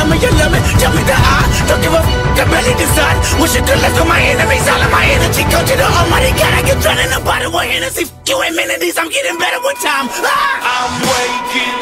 tell me you love me, tell me that I don't give a f, I barely decide. Wish you could lift up my enemies, all of my energy go to the almighty God. I get drowned in a bottle of Hennessy, f you amenities, I'm getting better with time. I'm waking